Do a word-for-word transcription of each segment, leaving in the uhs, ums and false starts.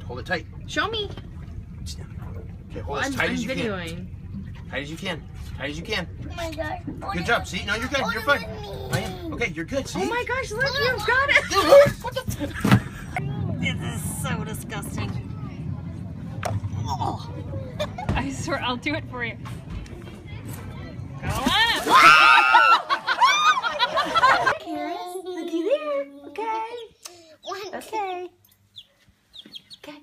Hold it tight. Show me. Okay, hold well, as I'm, tight I'm as you videoing. can. Tight as you can. Tight as you can. Oh my god. Good job. See? No, you're good. You're fine. Okay, you're good. See? Oh my gosh, look, you've got it. What the? This is so disgusting. Oh. I swear, I'll do it for you. Go on. Looky there. Okay. Okay. Okay.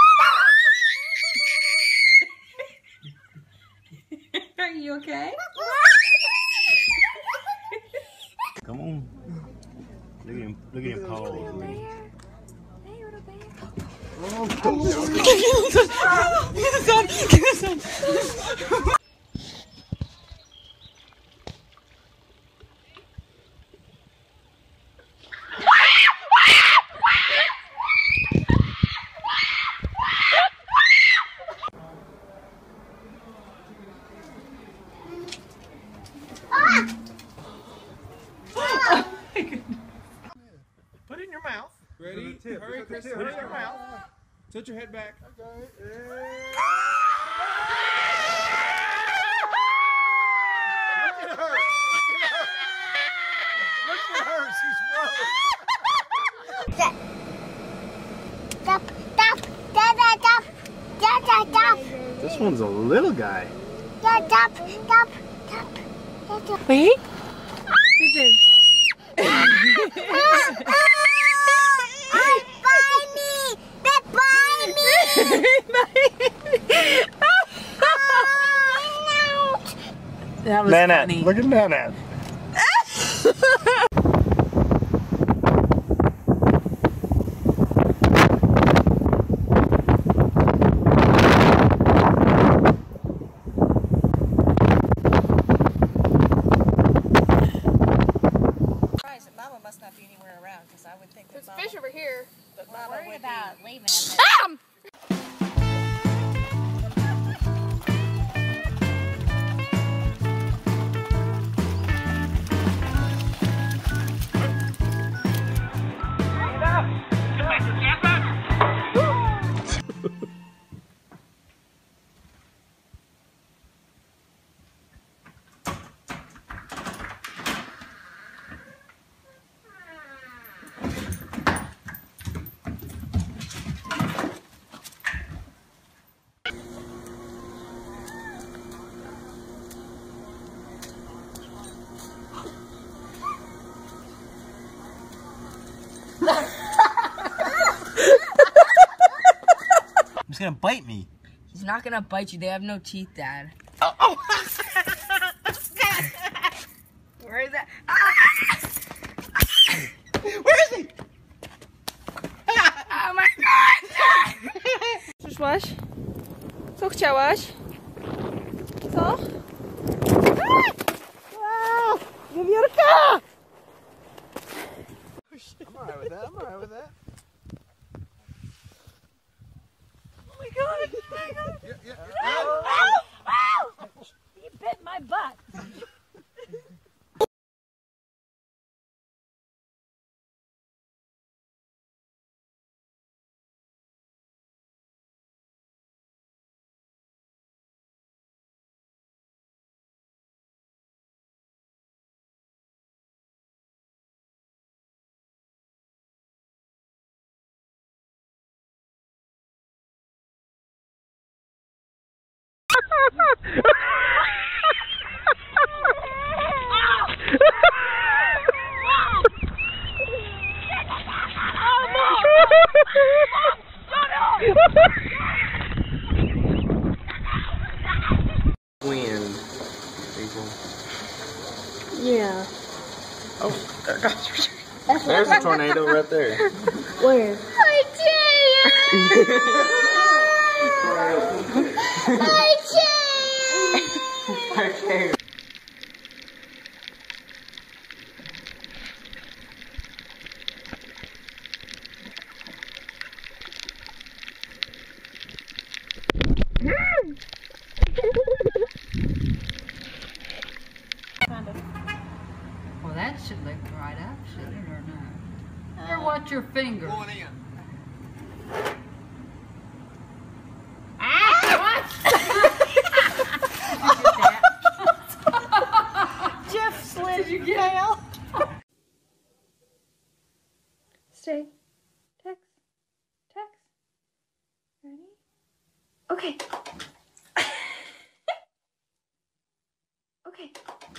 Are you okay? Come on. Look at him. Look at him pause. Oh, Get the sun. Get the sun. Put it in your mouth. Ready? Hurry, Chris. Put it in your mouth. Tilt your head back. Okay. Look at her. Look at her. She's broke. Stop. Stop. Stop. Stop. Stop. Stop. Stop. This one's a little guy. Stop. Stop. Stop. Stop. Wait. That was Nana, funny. look at Nana. Mama must not be anywhere around because I would think that There's Mama, fish over here. but We're Mama worried would about be. leaving it. Bam! He's gonna bite me. He's not gonna bite you. They have no teeth, Dad. Oh, oh. Where is that? Where is he? Oh my god! Przyszłaś? Co chciałaś? Co? Wiewiórka! I'm alright with that. I'm alright with that. Oh my god! Oh my god! Yeah, yeah, yeah. Ow! Ow! You bit my butt! Wind, people. Yeah. Oh, there's a tornado right there. Where? I Okay. Well, that should look right up, should it, or not? Or watch your finger. Going in. Okay. Okay.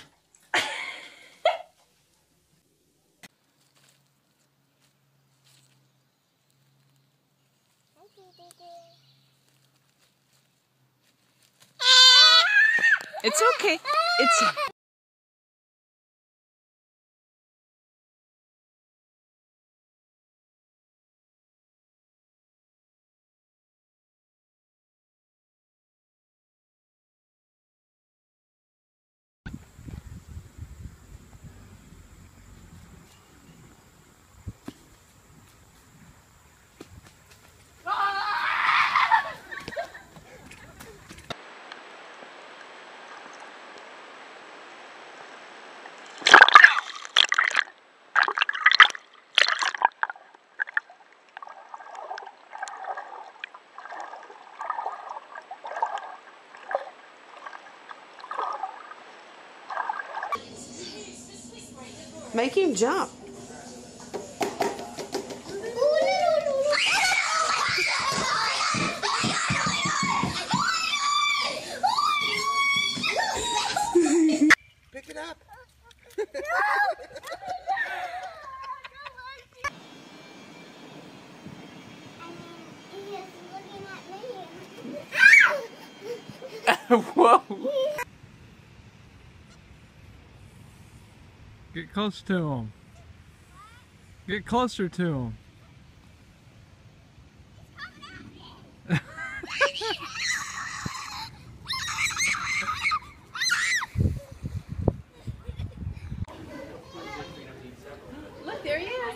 It's okay. It's make him jump. Pick it up. Whoa. Get close to him. Get closer to him. Look, there he is.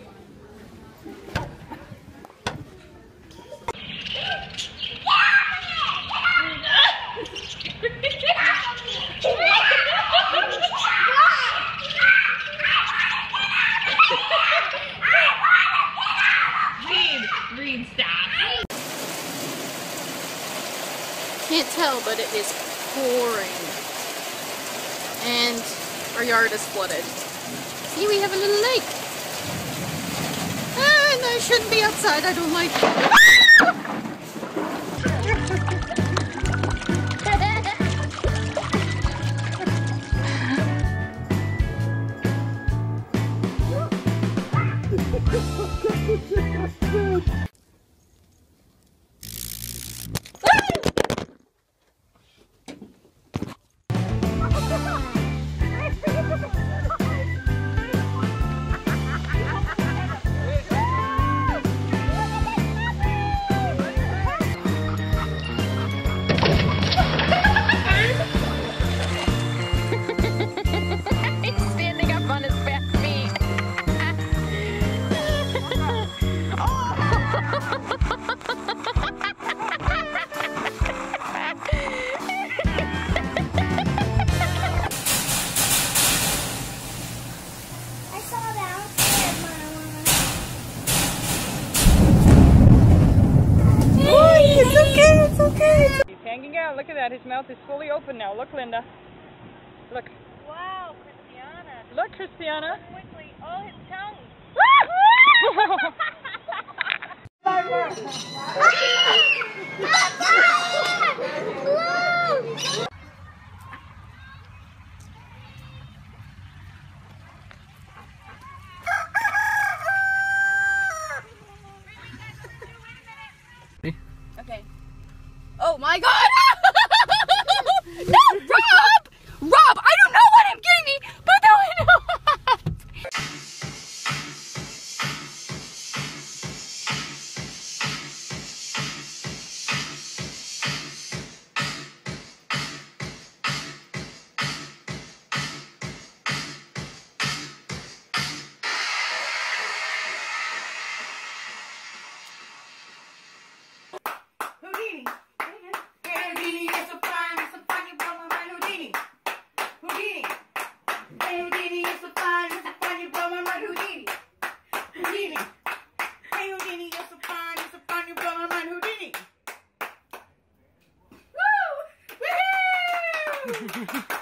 Can't tell, but it is pouring. And our yard is flooded. See, we have a little lake. And I shouldn't be outside, I don't like it. Look at that, his mouth is fully open now. Look, Linda. Look. Wow, Christiana. Look, Christiana. Look quickly. Oh, his tongue. Okay. Oh my god! No, Rob! Rob, I don't know what I'm getting me, but no, I know. Houdini. Hey, Houdini, you're so fine. You're so fine. You blow my mind, Houdini. Houdini. Hey, Houdini, you're so fine. You're so fine. You blow my mind, Houdini. Houdini. Hey, Houdini, you're so fine. You're so fine. You blow my mind, Houdini. Woo! Woohoo!